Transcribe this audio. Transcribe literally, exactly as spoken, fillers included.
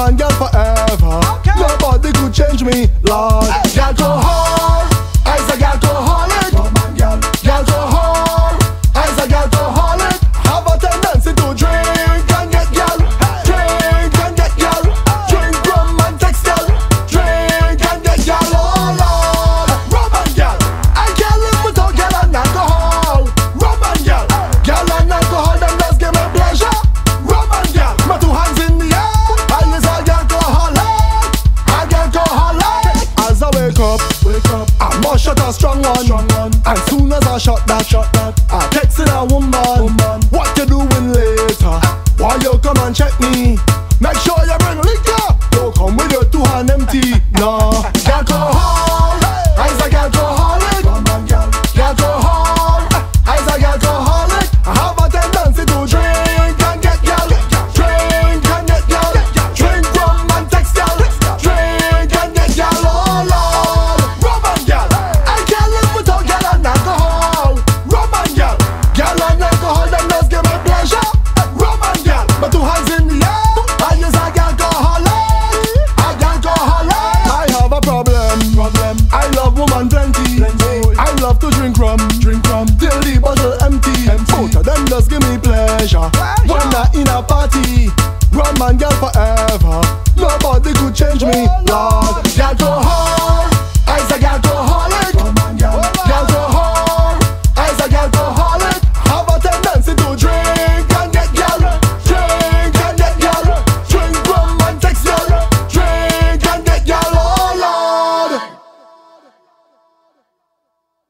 and girl forever. Okay. Nobody could change me, Lord. Hey. Alcohol, I's a alcoholic. Rum and girl. Alcohol, I's a alcoholic. Have a tendency to drink and get girl. Drink and get girl. Drink rum and text girl. Drink and get girl. Oh Lord, rum and girl. I can't live without girl and alcohol. Rum and girl. Girl and alcohol, them just give me pleasure. Rum and girl. My two hands in the air. I is a alcoholic. A alcoholic. As I wake up, Wake up. I must shot a strong one. Strong one. And soon as I shot that, Shot that. I texted a woman, Woman. what you doing later? Why you come and check me? Make sure you bring liquor. Don't come with your two hand empty. No. Alcohol, I's a alcoholic. Rum and girl. Alcohol, I's a alcoholic. I have a tendency to drink and get girl. Drink and get girl. Drink rum and text girl. Drink and get girl. Oh Lord, rum and girl. I can't live without girl and alcohol. Rum and girl. Girl and alcohol, them just give me pleasure. Rum and girl. My two hands in the air. I is a alcoholic. A alcoholic. I have a problem. Problem. I love woman plenty. Plenty. I love to drink rum. Drink rum. Till the bottle empty. Empty. Both of them just give me pleasure. Pleasure. When I in a party, rum and girl forever. Nobody could change me, Lord.